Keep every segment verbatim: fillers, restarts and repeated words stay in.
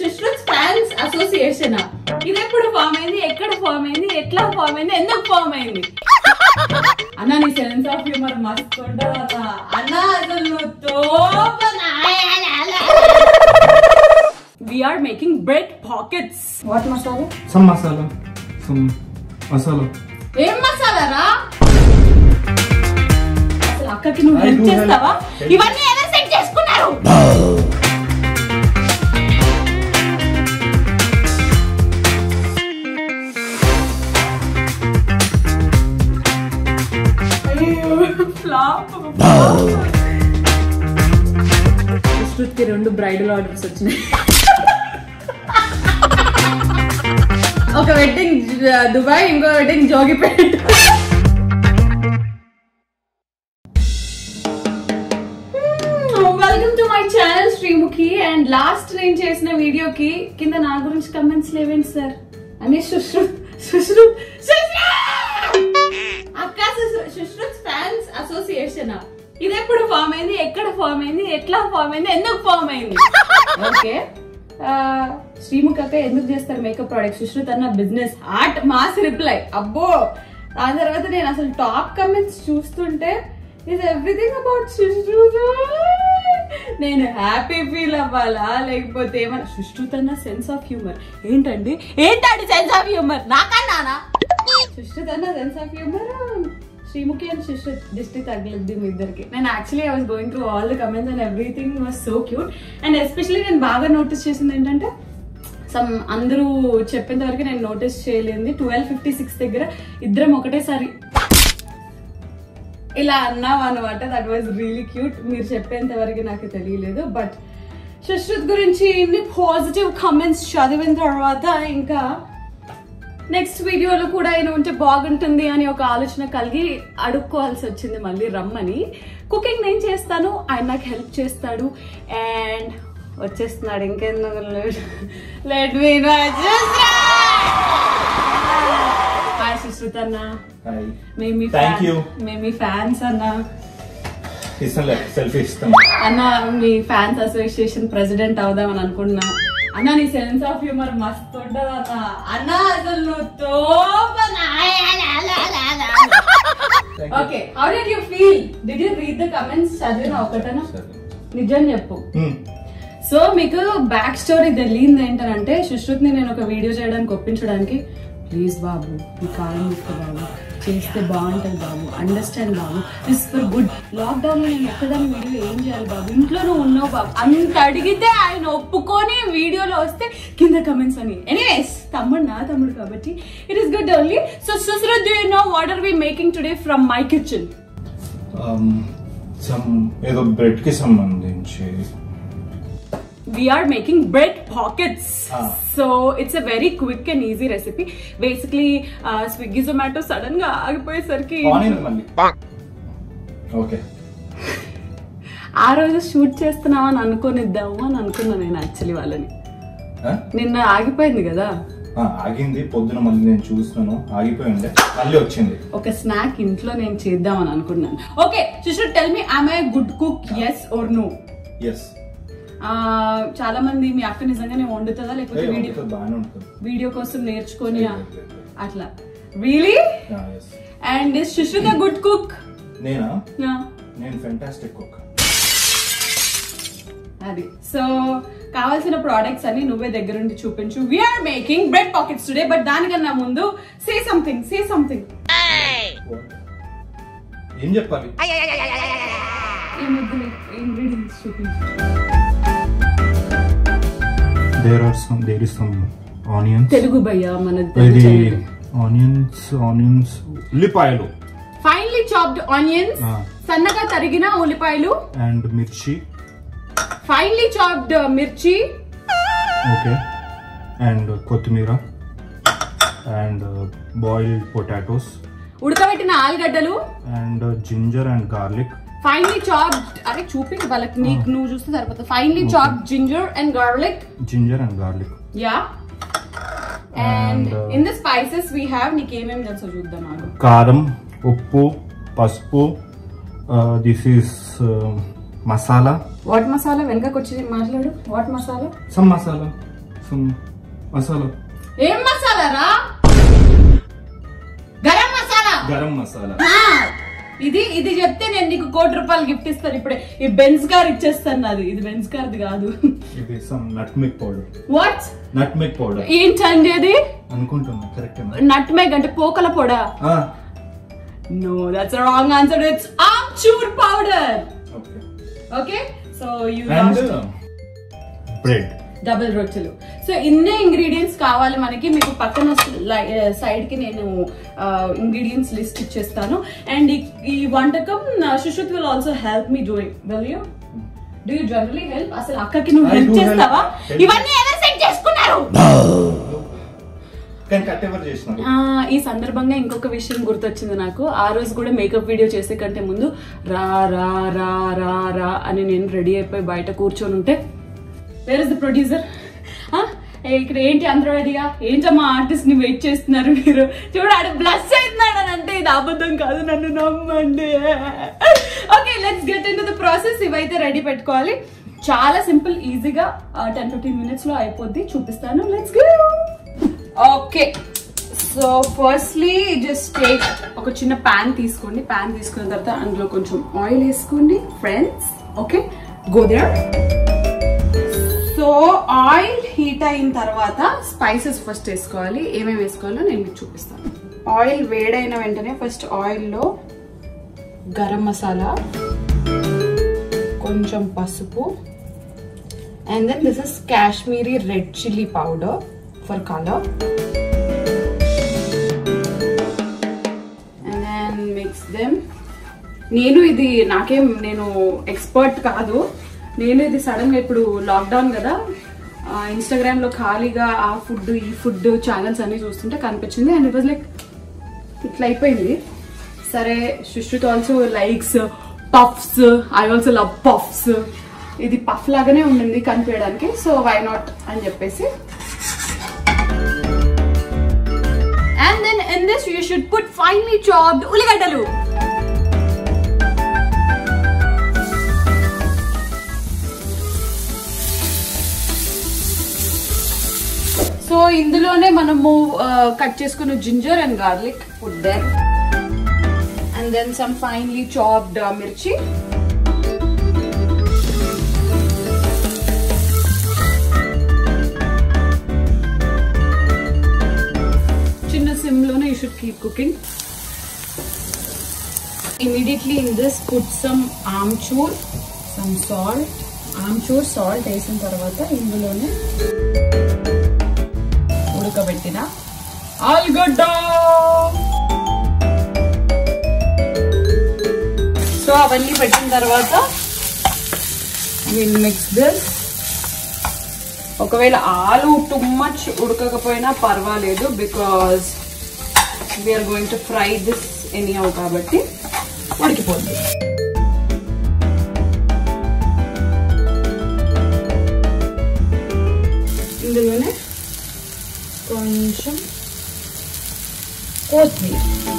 Sushrut fans association ఇది ఎప్పుడు form అయింది, ఎక్కడ ఫామ్ అయింది, ఎట్లా ఫామ్ అయింది, ఎందుకు ఫామ్ అయింది? అన్నా నీ సెన్స్ ఆఫ్ హ్యూమర్ మస్తు ఉంటుందా అన్నా, అసలు we are making bread pockets. What masala? Some masala. Some masala. ఏం మసాలా రా? అసలు అక్కకి నువ్వు హెల్ప్ చేస్తావా? ఇవన్నీ ఎలా సెట్ చేసుకున్నారు? ఫ్లాప్. సుశ్రుత్కి రెండు బ్రైడల్ ఆర్డర్స్ వచ్చినాయి. ఒక వెడ్డింగ్ దుబాయ్, ఇంకో wedding Jogipet. Welcome to my channel Sreemukhi. And last నేను చేసిన వీడియోకి కింద నా గురించి కమెంట్స్ లేవేంటి సార్ అని సుశ్రుత్ సుశ్రుత్ అక్క సుశ్రుత్ ఫ్యాన్స్ అసోసియేషన్ ఇది ఎప్పుడు ఫామ్ అయింది, ఎక్కడ ఫామ్ అయింది, ఎట్లా ఫామ్ అయింది, ఎందుకు ఫామ్ అయింది? ఓకే, శ్రీముఖి అక్క ఎందుకు చేస్తారు మేకప్ ప్రొడక్ట్స్? సుశ్రుత్ అన్న బిజినెస్ హార్ట్ మాస్ రిప్లై. అబ్బో, దాని తర్వాత నేను అసలు టాప్ కమెంట్స్ చూస్తుంటే ఇస్ ఎవ్రీథింగ్ అబౌట్ సుశ్రుత్. నేను హ్యాపీ ఫీల్ అవ్వాలా లేకపోతే ఏమన్నా? సుశ్రుత్ అన్న సెన్స్ ఆఫ్ హ్యూమర్ ఏంటండి? ఏంటండి సెన్స్ ఆఫ్ హ్యూమర్? నాకన్నానా సుశ్రుత్ అన్న sense of humour? Sreemukhi and Sushruth దిష్టి తగిలిద్ది మీ ఇద్దరికి. నేను actually I was going through all the comments and everything was so cute. And especially నేను బాగా నోటీస్ చేసింది ఏంటంటే, సమ్ అందరూ చెప్పేంత వరకు నేను నోటీస్ చేయలేదు, ట్వెల్వ్ ఫిఫ్టీ సిక్స్ దగ్గర ఇద్దరం ఒకటేసారి ఇలా అన్నాం అనమాట. That was really cute. మీరు చెప్పేంత వరకు నాకు తెలియలేదు. బట్ సుశ్రుత్ గురించి ఇన్ని పాజిటివ్ కమెంట్స్ చదివిన తర్వాత ఇంకా నెక్స్ట్ వీడియోలో కూడా ఆయన ఉంటే బాగుంటుంది అని ఒక ఆలోచన కలిగి అడుక్కోవాల్సి వచ్చింది మళ్ళీ రమ్మని. కుకింగ్ నేను చేస్తాను, ఆయన నాకు హెల్ప్ చేస్తాడు. అండ్ వచ్చేస్తున్నాడు, ఇంకెందుకు let me know. Hi Sushruth అన్న, మేము మీ ఫ్యాన్స్ అన్న. అన్న మీ ఫ్యాన్స్ అసోసియేషన్ ప్రెసిడెంట్ అవుదామని అనుకుంటున్నా. అన్న నీ సెన్స్ ఆఫ్ హ్యూమర్ మస్తు ఉంటది అన్న. అన్న అసలు నువ్వు okay, how did you feel? Did you read the comments? చదివిన ఒకటనా? నిజం చెప్పు. సో మీకు బ్యాక్ స్టోరీ తెలియంది ఏంటంటే, సుశ్రుత్ ని నేను ఒక వీడియో చేయడానికి ఒప్పించడానికి, ప్లీజ్ బాబు మీ కాలం ఇస్తా బాబు, చేస్తే బాగుంటుంది బాబు, అండర్స్టాండ్ బాబు, దిస్ ఫర్ గుడ్. లాక్డౌన్ లో నేను ఎక్కడానికి వీడియో ఏం చేయాలి బాబు, ఇంట్లో నువ్వు ఉన్నావు బాబు అంత అడిగితే ఆయన ఒప్పుకొని వీడియోలో వస్తే కింద కమెంట్స్ అని. ఎనీవేస్, తమ్ముడు నా తమ్ముడు కాబట్టి it is good only. So Sushruth, do you know what are we making today from my kitchen? ఏదో బ్రెడ్ కి సంబంధించి we are making bread pockets. ah. So it's a very quick and easy recipe. Basically uh, Swiggy Zomato sudden ga agipoyesarki okay ఆ రోజు shoot చేస్తున్నాం అని అనుకోనిద్దాము అని అనుకున్నా నేను యాక్చువల్లీ వాళ్ళని. నిన్న ఆగిపోయింది కదా? ఆగింది, పొద్దున మళ్ళీ నేను చూస్తున్నాను ఆగిపోయింది, మళ్ళీ వచ్చింది. ఒక స్నాక్ ఇంట్లో నేను చేద్దామని అనుకున్నాను. Okay Sushruth, tell me, am I a good cook? Yes or no? Yes. చాలా మంది మీ అక్క నిజంగానే వండుతుందా లేకపోతే వీడియో వీడియో కోసం నేర్చుకొని అట్లా? Really? And is Sushruth a good cook? నేనా? నేను ఫెంటాస్టిక్ కుక్. అది. సో కావాల్సిన ప్రోడక్ట్స్ అన్ని నువ్వే దగ్గర నుండి చూపించు. We are making bread pockets today. But దానికన్నా ముందు సే సంథింగ్ సే సంథింగ్ ఏం చెప్పాలి? ఇంగ్రీడియంట్స్ చూపించు. There are some, there is some onions. Telugu bhaiya manad onions, onions, ullipayelu. Finely chopped onions. Sannaga tarigina ullipayelu. And mirchi. Finely chopped uh, mirchi. Okay. And uh, kothmira. And uh, boiled potatoes. Udakavettina aalgaddalu. And uh, ginger and garlic. Finely chopped, are chopping balak neek nu chuste saripotha. Finely chopped ginger and garlic. Ginger and garlic. Yeah. And, and uh, in the spices we have neek em em telso chuddam agu. Karam, uppu, pasupu. Uh, this is uh, masala. What masala? Venka kochi matladu. What masala? Some masala. Some masala. ఏం మసాలా రా? గరం మసాలా. గరం మసాలా. ఇది ఇది చెప్తే నేను నీకు కోటి రూపాయలు gift ఇస్తాను ఇప్పుడే. ఈ బెన్స్ కార్ ఇచ్చేస్తాను. అది ఇది బెన్స్ కార్ది కాదు. ఇది some nutmeg powder. What? Nutmeg powder. ఏంటండి అది? అనుకుంటున్నా కరెక్ట్. నట్మెగ్ అంటే పోకల పొడ. No, that's a wrong answer. It's amchur powder. Okay. Okay. So you and lost uh, bread. Double రొట్టెలు. సో ఇన్నే ఇంగ్రీడియంట్స్ కావాలి మనకి. మీకు పక్కన సైడ్ కి నేను ఇంగ్రీడియంట్స్ లిస్ట్ ఇచ్చేస్తాను. అండ్ ఈ వంటకం Sushruth will also help me doing. Will you do you generally help? అసలు అక్కకి నువ్వు హెల్ప్ చేస్తావా? ఇవన్నీ ఎవరు సెట్ చేసుకున్నారు? ఈ సందర్భంగా ఇంకొక విషయం గుర్తొచ్చింది నాకు. ఆ రోజు కూడా మేకప్ వీడియో చేసే కంటే ముందు రా రా రా రా రా అని నేను రెడీ అయిపోయి బయట కూర్చొని ఉంటే, వేర్ ఇస్ ద ప్రొడ్యూసర్? ఇక్కడ ఏంటి అందరూ రెడీగా? ఏంటమ్మా ఆర్టిస్ట్ ని వెయిట్ చేస్తున్నారు మీరు? చూడాడు బ్లస్ అవుతున్నాడు అని అంటే ఇది అబద్ధం కాదు, నన్ను నమ్మండి. Okay, let's get into the process. ఇవైతే రెడీ పెట్టుకోవాలి. చాలా సింపుల్, ఈజీగా టెన్ ఫిఫ్టీన్ మినిట్స్ లో అయిపోద్ది. చూపిస్తాను. Let's go. Okay, so firstly just take ఒక చిన్న ప్యాన్ తీసుకోండి. ప్యాన్ తీసుకున్న తర్వాత అందులో కొంచెం ఆయిల్ వేసుకోండి friends. Okay, go there. So oil heat అయిన తర్వాత స్పైసెస్ ఫస్ట్ వేసుకోవాలి. ఏమేమి వేసుకోవాలో నేను మీకు చూపిస్తాను. ఆయిల్ వేడైన వెంటనే ఫస్ట్ ఆయిల్లో గరం మసాలా, కొంచెం పసుపు, and then this is Kashmiri red chilli powder for colour, and then mix them. నేను ఇది నాకేం నేను ఎక్స్పర్ట్ కాదు. నేను ఇది సడన్ గా ఇప్పుడు లాక్డౌన్ కదా, ఇన్స్టాగ్రామ్ లో ఖాళీగా ఆ ఫుడ్ ఈ ఫుడ్ ఛానల్స్ అన్ని చూస్తుంటే కనిపించింది. అండ్ ఇట్ వాజ్ లైక్ ఇట్లా అయిపోయింది. సరే, Sushruth also likes puffs, I also love puffs. ఇది పఫ్ లాగానే ఉండింది కనిపించడానికి, సో వై నాట్ అని చెప్పేసి. And then in this you should put finely chopped ఉల్లిగడ్డలు. సో ఇందులోనే మనము కట్ చేసుకున్న ginger and garlic put then, and then some finely chopped mirchi, చిన్న సిమ్ లోనే you should keep cooking. Immediately in this put some amchur, some salt. Amchur salt వేసిన తర్వాత ఇందులోనే ఉడకబెట్టిన ఆలుగడ్డ. సో అవన్నీ పెట్టిన తర్వాత విల్ మిక్స్ దిస్. ఒకవేళ ఆలు టూ మచ్ ఉడకకపోయినా పర్వాలేదు, because we're going to fry this anyhow కాబట్టి ఉడికిపోతుంది. ఇందులోనే కొంచెం కొత్తిమీర.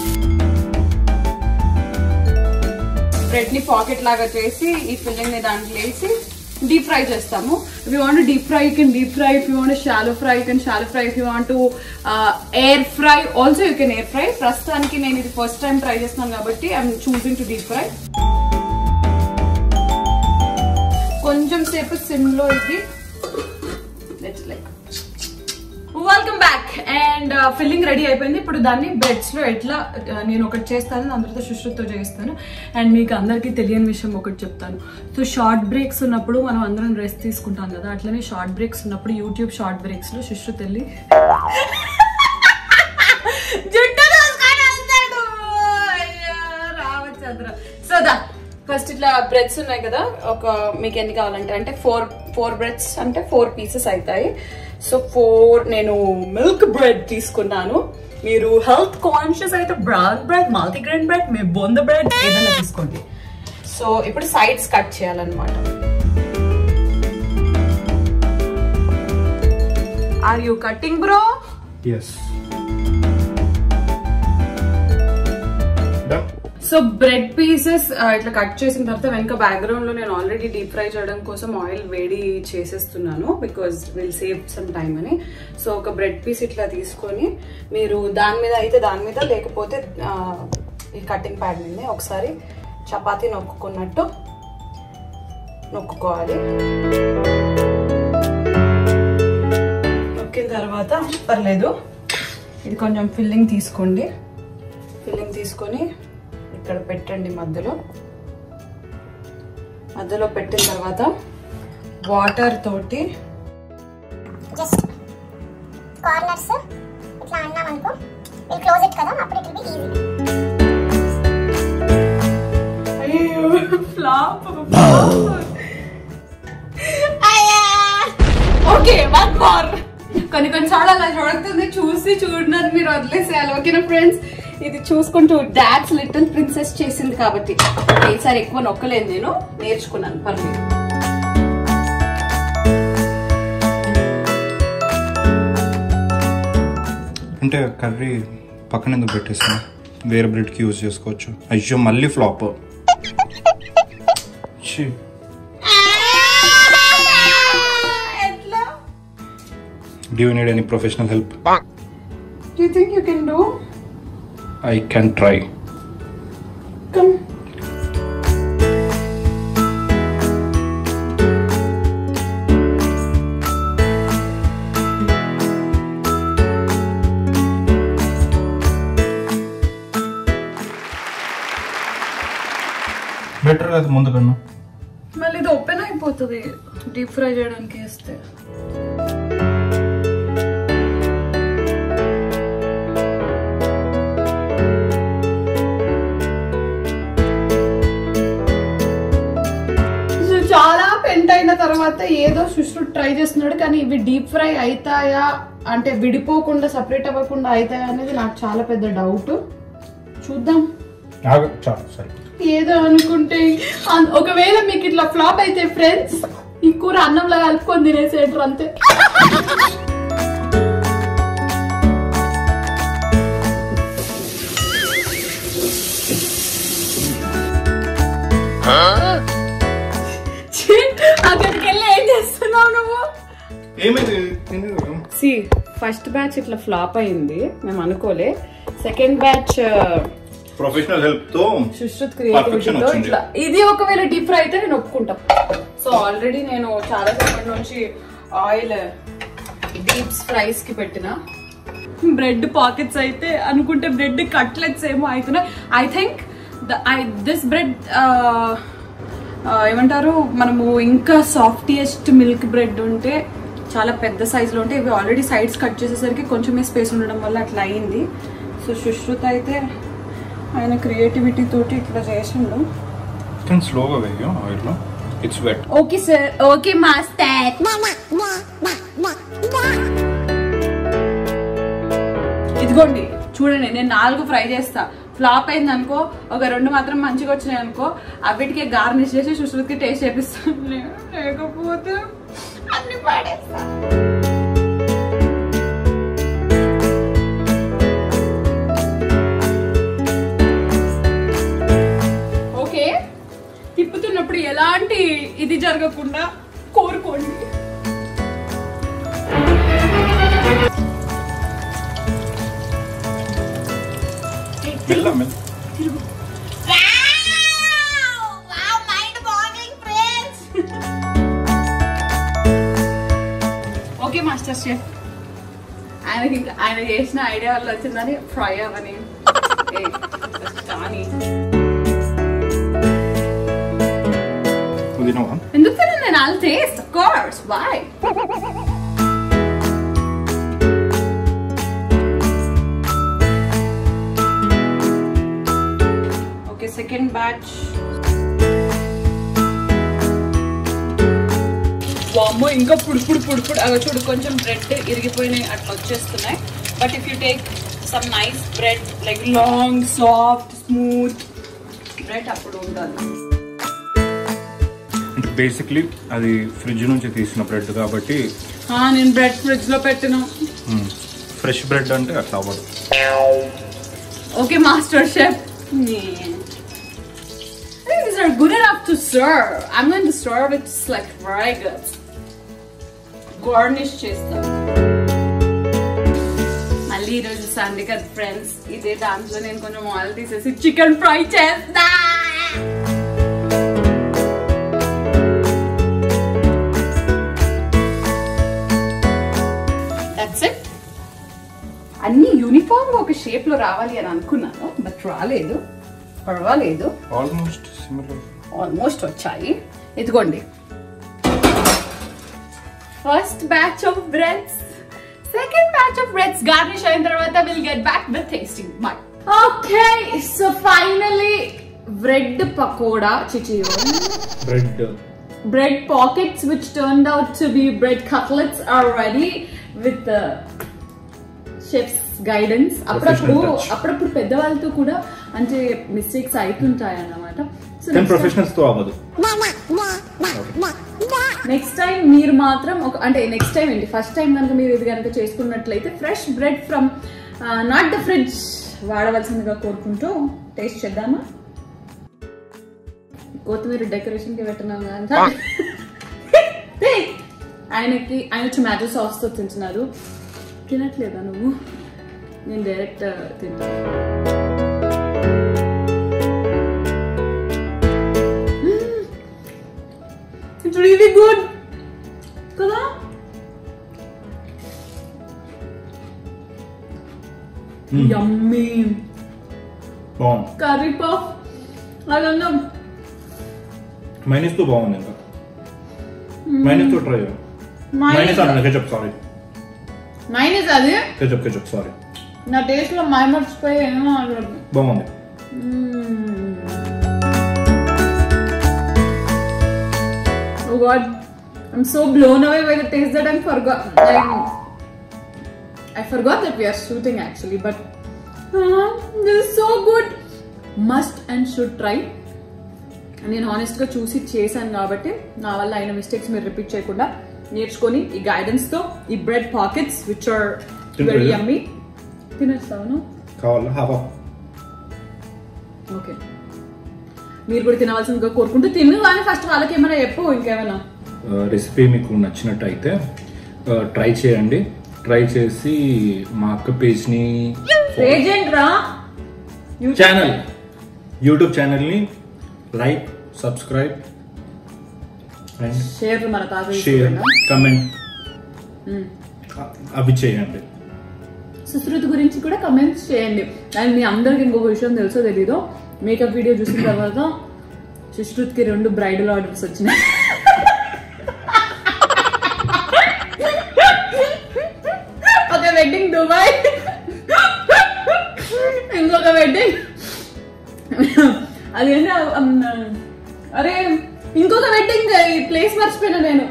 బ్రెడ్ ని పాకెట్ లాగా చేసి ఈ ఫిల్లింగ్ ని దాంట్లో వేసి డీప్ ఫ్రై చేస్తాము. If you want deep fry you can deep fry. If you want shallow fry you can shallow fry. If you want air fry also you can air fry. ప్రస్తుతానికి నేను ఇది first time try చేస్తున్నాను కాబట్టి I'm choosing to deep fry. కొంచెం సేపు sim లో ఇది like. Welcome back. And filling ready అయిపోయింది. ఇప్పుడు దాన్ని బ్రెడ్స్ లో ఎట్లా నేను ఒకటి చేస్తాను, దాని తర్వాత సుశ్రుత్తో చేస్తాను. అండ్ మీకు అందరికీ తెలియని విషయం ఒకటి చెప్తాను. సో షార్ట్ బ్రేక్స్ ఉన్నప్పుడు మనం అందరం రెస్ట్ తీసుకుంటాం కదా, అట్లనే షార్ట్ బ్రేక్స్ ఉన్నప్పుడు యూట్యూబ్ షార్ట్ బ్రేక్స్ లో సుశ్రుత్ వెళ్ళి రామచంద్ర. సో దా ఫస్ట్ ఇట్లా బ్రెడ్స్ ఉన్నాయి కదా, ఒక మీకు ఎన్ని కావాలంటే అంటే ఫోర్ ఫోర్ బ్రెడ్స్ అంటే ఫోర్ పీసెస్ అవుతాయి. సో ఫోర్ నేను మిల్క్ బ్రెడ్ తీసుకున్నాను. మీరు హెల్త్ కాన్షియస్ అయితే బ్రౌన్ బ్రెడ్, మల్టీగ్రెయిన్ బ్రెడ్, మీ బొంద బ్రెడ్ ఏదైనా తీసుకోండి. సో ఇప్పుడు సైడ్స్ కట్ చేయాలన్నమాట. Are you cutting bro? yes. Done. సో బ్రెడ్ పీసెస్ ఇట్లా కట్ చేసిన తర్వాత వెనక బ్యాక్గ్రౌండ్ లో నేను ఆల్రెడీ డీప్ ఫ్రై చేయడం కోసం ఆయిల్ వేడి చేసేస్తున్నాను because will save some time అని. సో ఒక బ్రెడ్ పీస్ ఇట్లా తీసుకొని మీరు దాని మీద అయితే దాని మీద లేకపోతే ఈ కటింగ్ ప్యాడ్ మీద ఒకసారి చపాతీ నొక్కున్నట్టు నొక్కుకోవాలి. నొక్కిన తర్వాత పర్లేదు, ఇది కొంచెం ఫిల్లింగ్ తీసుకోండి. ఫిల్లింగ్ తీసుకొని ఇక్కడ పెట్టండి. మధ్యలో మధ్యలో పెట్టిన తర్వాత వాటర్ తోటి జస్ట్ కార్నర్స్ ఇట్లా అన్నాం అనుకో, ఇది క్లోజ్ ఇట్ కదా, అప్పుడు ఇట్ విల్ బి ఈజీ. అయ్యో ఫ్లాప్. Okay one more. కొన్ని కొన్నిసార్లు అలా చూడుతుంది, చూసి చూడన్నారు మీరు వదిలేసేయాలి. ఓకేనా ఫ్రెండ్స్, ఇది చూసుకుంటూ డాడ్స్ లిటిల్ ప్రిన్సెస్ చేసింది కాబట్టి ఈసారి ఎక్కువ నొక్కలేదు, నేను నేర్చుకున్నాను. పర్లేదు. అంటే కర్రీ పక్కన ఎందుకు పెట్టేసాను, వేరే బ్రెడ్కి యూజ్ చేసుకోవచ్చు. అయ్యో మళ్ళీ flop. Do you need any professional help? Do you think you can do? I can try. Come. Better కాదు ముందు కన్నా. మళ్ళీ ఇది ఓపెన్ అయిపోతుంది డీప్ ఫ్రై చేయడానికి వేస్తే. చాలా పెంట్ అయిన తర్వాత ఏదో సుష్రు ట్రై చేస్తున్నాడు, కానీ ఇవి డీప్ ఫ్రై అవుతాయా అంటే విడిపోకుండా సపరేట్ అవ్వకుండా అవుతాయా అనేది నాకు చాలా పెద్ద డౌట్. చూద్దాం. ఏదో అనుకుంటే ఒకవేళ మీకు ఇట్లా ఫ్లాప్ అయితే ఫ్రెండ్స్, ఈ కూర అన్నంలో కలుపుకొని తినేసేంటారు అంతే. అక్కడికి వెళ్ళి ఏం చేస్తున్నావు నువ్వు? సి ఫస్ట్ బ్యాచ్ ఇట్లా ఫ్లాప్ అయింది, మేము అనుకోలే. సెకండ్ బ్యాచ్ ప్రొఫెషనల్ హెల్ప్ తో సుశ్రుత్ క్రియేటివిటీతో ఇట్లా ఇది ఒకవేళ డీప్ ఫ్రై అయితే నేను ఒప్పుకుంటా. సో ఆల్రెడీ నేను చాలా సేపటి నుంచి ఆయిల్ డీప్ ఫ్రైస్ కి పెట్టిన. బ్రెడ్ పాకెట్స్ అయితే అనుకుంటే బ్రెడ్ కట్లెట్స్ ఏమో అవుతున్నాయి. ఐ థింక్ దిస్ బ్రెడ్ ఏమంటారు, మనము ఇంకా సాఫ్టియెస్ట్ మిల్క్ బ్రెడ్ ఉంటే చాలా పెద్ద సైజులో ఉంటే, ఇవి ఆల్రెడీ సైడ్స్ కట్ చేసేసరికి కొంచెమే స్పేస్ ఉండడం వల్ల అట్లా అయింది. సో సుశ్రుత్ అయితే ఆయన క్రియేటివిటీ తోటి ఇట్లా చేసిండు. స్లోగా వేయు ఆయిల్ లో. It's wet. Okay sir. Okay master. ఇదిగోండి చూడండి, నేను నాలుగు ఫ్రై చేస్తా. ఫ్లాప్ అయింది అనుకో, ఒక రెండు మాత్రం మంచిగా వచ్చినాయి అనుకో, అవిటికే గార్నిష్ చేసి సుశ్రుత్కి టేస్ట్ చేపిస్తాను, లేకపోతే అన్ని పాడేస్తా. ఓకే, తిప్పుతున్నప్పుడు ఎలాంటి ఇది జరగకుండా కోరుకోండి. ఓకే మాస్టర్ షెఫ్, ఆయనకి ఆయన చేసిన ఐడియా వల్ల వచ్చిందని ఫ్రై అవని కానీ ఎందుకు తినండి, నేను all taste of course. Why? Okay, second batch. వామ్మో, ఇంకా పుడుపుడు పుడుపుడు అవి చూడు, కొంచెం బ్రెడ్ ఇరిగిపోయినాయి అట్లా వచ్చేస్తున్నాయి. But if you take some nice bread like long soft smooth bread అప్పుడు ఉండాలి. బేసిక్లీ అది ఫ్రిడ్జ్ నుంచి తీసిన బ్రెడ్ కాబట్టి నేను బ్రెడ్ ఫ్రిడ్జ్ లో పెట్టిన. ఫ్రెష్ బ్రెడ్ అంటే అట్లా అవ్వదు. Okay master chef. are good enough to serve. I'm going to serve it just like very good. Garnish chestam. Malli ee roju Sunday kad friends. Ide dance lo nenu koncham oil teesesi chicken fry chesta. That's it. అన్ని uniform గా ఒక shape లో రావాలి అని అనుకున్నాను, but రాలేదు. పర్వాలేదు, almost similar. Almost వచ్చాయి. ఇదిగోండి first batch of breads, second batch of breads garnish అయిన తర్వాత will get back with tasting my. Okay, so finally bread pakoda, చిచి bread bread pockets which turned out to be bread cutlets are ready with the chef's guidance. అప్పుడప్పుడు అప్పుడప్పుడు పెద్దవాళ్ళతో కూడా అంటే mistakes అవుతుంటాయి అన్నమాట. సో ప్రొఫెషనల్స్ తో అవ్వదు. నెక్స్ట్ టైం మీరు మాత్రం ఒక అంటే నెక్స్ట్ టైం ఏంటి ఫస్ట్ టైం కనుక మీరు ఇది కనుక చేసుకున్నట్లయితే fresh bread from not the fridge వాడవలసిందిగా కోరుకుంటూ టేస్ట్ చేద్దామా. కొత్తిమీర డెకరేషన్ కి పెట్టినాం కదా, ఆయనకి ఆయన టొమాటో సాస్ తో తింటున్నారు. తినట్లేదా నువ్వు? నేను డైరెక్ట్ తింటాను. ఇట్స్ రియలీ గుడ్ కదా. యమ్మీ కర్రీ పఫ్ అదన్నా మైనస్ తో బాగుంది. ఇంకా మైనస్ తో ట్రై చేయండి. మైనస్ అన్న కెచప్ సారీ మైనస్ అది కెచప్ కెచప్ సారీ నా టేస్ట్ లో మై మర్చిపోయి ఏమో బాగుంది. Oh God, I'm so blown away by the taste that I forgot. I, I forgot that we are shooting actually, but uh, this is so good. Must and should try. నేను honest గా చూసి చేశాను కాబట్టి నా వల్ల అయిన mistakes మీరు repeat చేయకుండా నేర్చుకొని ఈ గైడెన్స్ తో ఈ bread pockets which are very yummy తినేస్తాను. ఓకే, మీరు కూడా తినవలసిందిగా కోరుకుంటూ తిను. కానీ ఫస్ట్ వాళ్ళకి ఏమైనా చెప్పు, ఇంకేమైనా రెసిపీ మీకు నచ్చినట్టయితే ట్రై చేయండి. ట్రై చేసి మా అక్క పేజ్ ని ఛానల్ యూట్యూబ్ ఛానల్ ని లైక్, సబ్స్క్రైబ్ అండ్ షేర్ మన తాత షేర్ కమెంట్ అవి చేయండి. సుశ్రుతి గురించి కూడా కమెంట్స్ చేయండి. అండ్ మీ అందరికి ఇంకొక విషయం తెలుసో తెలీదో, మేకప్ వీడియో చూసిన తర్వాత సుశ్రుతికి రెండు బ్రైడల్ ఆర్డర్స్ వచ్చినాయి. ఒక వెడ్డింగ్ దుబాయ్, ఇంకొక వెడ్డింగ్ అది అరే ఇంకొక వెడ్డింగ్ ఈ ప్లేస్ మర్చిపోయినా నేను.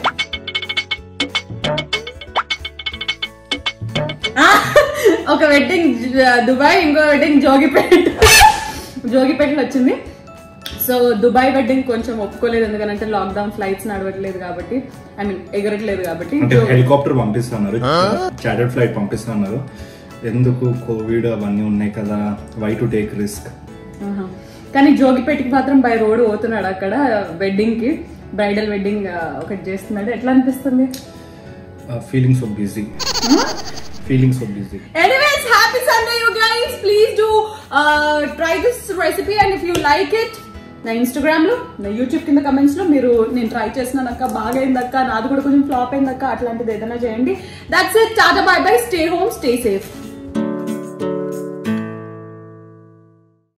ఒక వెడ్డింగ్ దుబాయ్, ఇంకో వెడ్డింగ్ జోగిపేట. జోగిపేటలో వచ్చింది. సో దుబాయ్ వెడ్డింగ్ కొంచెం ఒప్పుకోలేదు, ఎందుకంటే లాక్డౌన్, ఫ్లైట్స్ నడవట్లేదు కాబట్టి, ఐ మీన్ ఎగరట్లేదు కాబట్టి. హెలికాప్టర్ పంపిస్తున్నారు, చార్టర్డ్ ఫ్లైట్ పంపిస్తున్నారు. ఎందుకు కోవిడ్ అవన్నీ ఉన్నాయి కదా, వై టు టేక్ రిస్క్. కానీ జోగిపేటకి మాత్రం బై రోడ్ పోతున్నాడు. అక్కడ వెడ్డింగ్ కి, బ్రైడల్ వెడ్డింగ్ ఒకటి చేస్తున్నాడు. ఎట్లా అనిపిస్తుంది? Feeling so busy, feeling so busy. Anyways, happy Sunday you guys. Please do uh, try this recipe and if you like it, నా ఇన్స్టాగ్రామ్ లో, నా యూట్యూబ్ కింద కమెంట్స్ లో మీరు నేను ట్రై చేసినానక్క, బాగా అయిందక్క, నాది కూడా కొంచెం ఫ్లాప్ అయిందక్క, అట్లాంటిది ఏదైనా చేయండి. That's it. Tata, bye bye, stay home, stay safe.